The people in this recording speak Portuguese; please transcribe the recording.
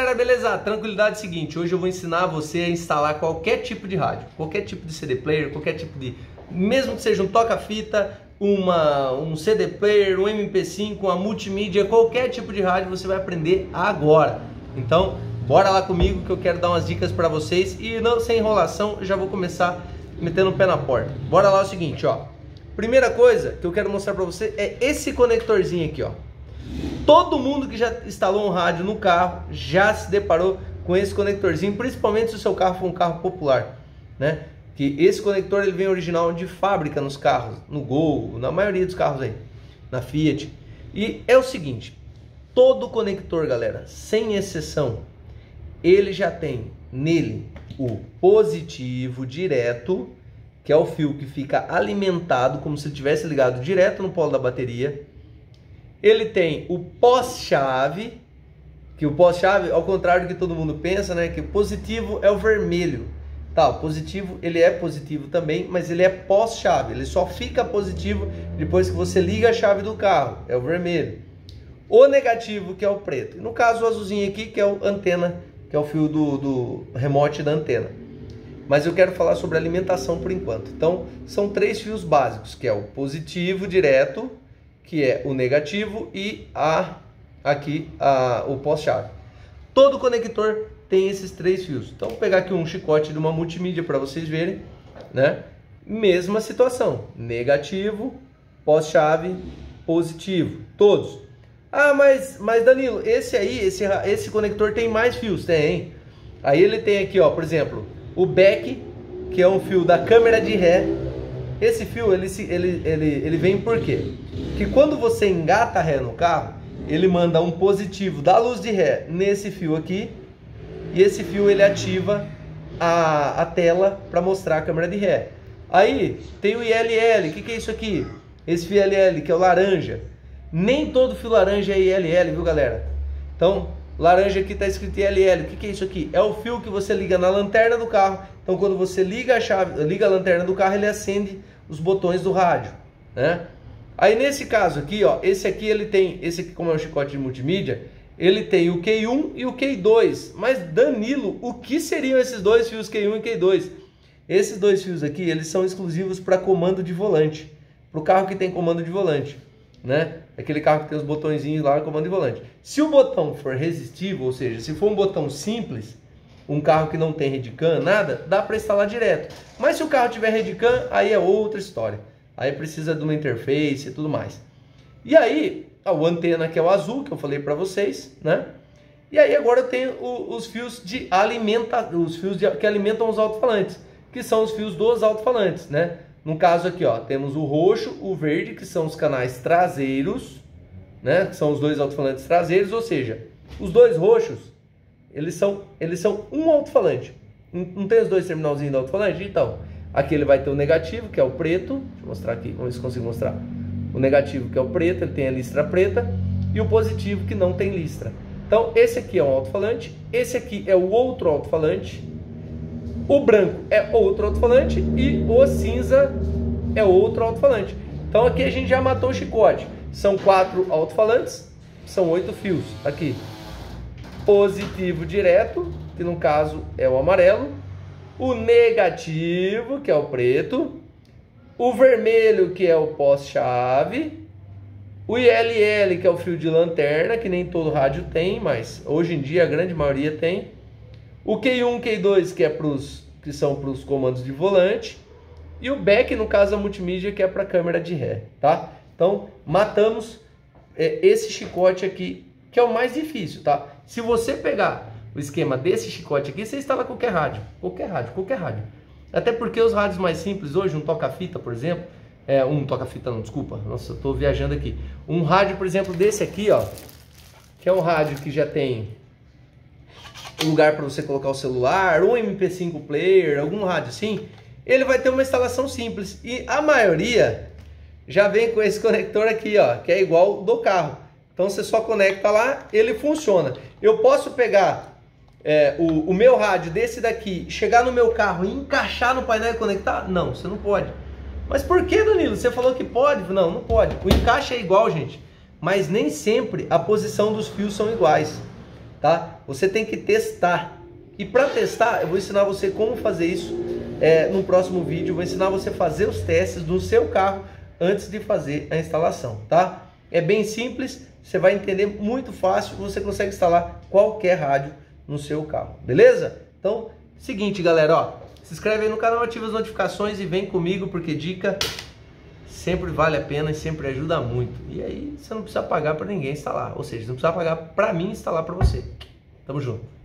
galera, beleza? Tranquilidade é o seguinte, hoje eu vou ensinar você a instalar qualquer tipo de rádio, qualquer tipo de CD player, qualquer tipo de... mesmo que seja um toca-fita, um CD player, um MP5, uma multimídia, qualquer tipo de rádio você vai aprender agora. Então, bora lá comigo que eu quero dar umas dicas para vocês e não sem enrolação, eu já vou começar metendo o pé na porta. Bora lá, é o seguinte, ó. Primeira coisa que eu quero mostrar para você é esse conectorzinho aqui, ó. Todo mundo que já instalou um rádio no carro já se deparou com esse conectorzinho, principalmente se o seu carro for um carro popular, né? Que esse conector ele vem original de fábrica nos carros, no Gol, na maioria dos carros aí, na Fiat. E é o seguinte, todo conector, galera, sem exceção, ele já tem nele o positivo direto, que é o fio que fica alimentado como se ele tivesse ligado direto no polo da bateria. Ele tem o pós-chave, que o pós-chave, ao contrário do que todo mundo pensa, né, que o positivo é o vermelho. Tá, o positivo, ele é positivo também, mas ele é pós-chave, ele só fica positivo depois que você liga a chave do carro, é o vermelho. O negativo, que é o preto. No caso, o azulzinho aqui, que é o antena, que é o fio do remote da antena. Mas eu quero falar sobre alimentação por enquanto. Então, são três fios básicos, que é o positivo direto, que é o negativo e o pós-chave. Todo conector tem esses três fios. Então, vou pegar aqui um chicote de uma multimídia para vocês verem, né? Mesma situação, negativo, pós-chave, positivo, todos. Ah, mas Danilo, esse conector tem mais fios? Tem. Aí ele tem aqui, ó, por exemplo, o back, que é um fio da câmera de ré. Esse fio, ele vem por quê? Que quando você engata a ré no carro, ele manda um positivo da luz de ré nesse fio aqui, e esse fio ele ativa a tela para mostrar a câmera de ré. Aí tem o ILL, o que é isso aqui? Esse fio ILL, que é o laranja. Nem todo fio laranja é ILL, viu galera? Então, laranja aqui está escrito ILL, o que é isso aqui? É o fio que você liga na lanterna do carro. Então quando você liga a lanterna do carro, ele acende os botões do rádio, né? Aí nesse caso aqui, ó, esse aqui como é um chicote de multimídia, ele tem o Q1 e o Q2. Mas Danilo, o que seriam esses dois fios Q1 e Q2? Esses dois fios aqui, eles são exclusivos para comando de volante, para o carro que tem comando de volante, né? Aquele carro que tem os botõezinhos lá, comando de volante. Se o botão for resistivo, ou seja, se for um botão simples, um carro que não tem Redcam, nada, dá para instalar direto. Mas se o carro tiver Redcam, aí é outra história. Aí precisa de uma interface e tudo mais. E aí, o antena que é o azul, que eu falei para vocês, né? E aí agora eu tenho os fios que alimentam os alto-falantes, que são os fios dos alto-falantes, né? No caso aqui, ó, temos o roxo, o verde, que são os canais traseiros, né? Que são os dois alto-falantes traseiros, ou seja, os dois roxos, eles são um alto-falante. Não tem os dois terminalzinhos do alto-falante? Então, aqui ele vai ter o negativo, que é o preto. Deixa eu mostrar aqui, vamos ver se consigo mostrar. O negativo, que é o preto, ele tem a listra preta. E o positivo, que não tem listra. Então, esse aqui é um alto-falante. Esse aqui é o outro alto-falante. O branco é outro alto-falante. E o cinza é outro alto-falante. Então, aqui a gente já matou o chicote. São 4 alto-falantes. São 8 fios. Aqui. Positivo direto, que no caso é o amarelo, o negativo, que é o preto, o vermelho, que é o pós-chave, o ILL, que é o fio de lanterna, que nem todo rádio tem, mas hoje em dia a grande maioria tem, o Q1, Q2, que são para os comandos de volante, e o back, no caso a multimídia, que é para a câmera de ré, tá? Então, matamos esse chicote aqui, que é o mais difícil, tá? Se você pegar o esquema desse chicote aqui, você instala qualquer rádio. Até porque os rádios mais simples hoje, um toca-fita, por exemplo, nossa, eu tô viajando aqui. Um rádio, por exemplo, desse aqui, ó, que é um rádio que já tem um lugar para você colocar o celular, um MP5 player, algum rádio assim, ele vai ter uma instalação simples. E a maioria já vem com esse conector aqui, ó, que é igual do carro. Então você só conecta lá, ele funciona. Eu posso pegar o meu rádio desse daqui, chegar no meu carro e encaixar no painel e conectar? Não, você não pode. Mas por que, Danilo? Você falou que pode? Não, não pode. O encaixe é igual, gente. Mas nem sempre a posição dos fios são iguais. tá? Você tem que testar. E para testar, eu vou ensinar você como fazer isso no próximo vídeo. Eu vou ensinar você a fazer os testes do seu carro antes de fazer a instalação, tá? É bem simples, você vai entender muito fácil, você consegue instalar qualquer rádio no seu carro, beleza? Então, seguinte, galera, ó, se inscreve aí no canal, ativa as notificações e vem comigo, porque dica sempre vale a pena e sempre ajuda muito. E aí você não precisa pagar para ninguém instalar, ou seja, não precisa pagar para mim instalar para você. Tamo junto.